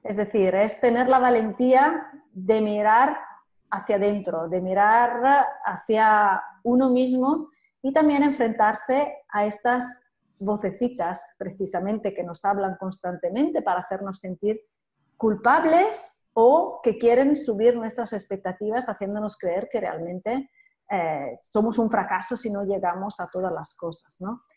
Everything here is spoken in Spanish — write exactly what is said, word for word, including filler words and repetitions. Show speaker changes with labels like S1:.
S1: Es decir, es tener la valentía de mirar hacia adentro, de mirar hacia uno mismo y también enfrentarse a estas vocecitas precisamente que nos hablan constantemente para hacernos sentir culpables o que quieren subir nuestras expectativas haciéndonos creer que realmente eh, somos un fracaso si no llegamos a todas las cosas, ¿no?